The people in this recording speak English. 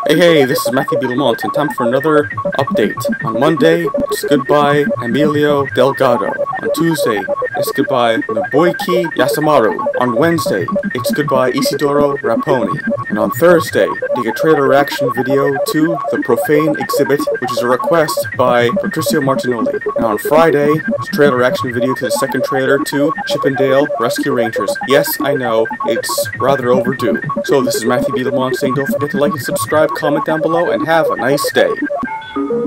Hey, this is Matthew B. Lamont, and time for another update. On Monday, it's goodbye Emilio Delgado. On Tuesday, it's goodbye Nobuaki Yasamaru. On Wednesday, it's goodbye Isidoro Raponi. And on Thursday, they get trailer reaction video to The Profane Exhibit, which is a request by Patricio Martinoli. And on Friday, it's trailer reaction video to the second trailer to Chippendale Rescue Rangers. Yes, I know, it's rather overdue. So this is Matthew B. Lamont saying don't forget to like and subscribe, comment down below, and have a nice day.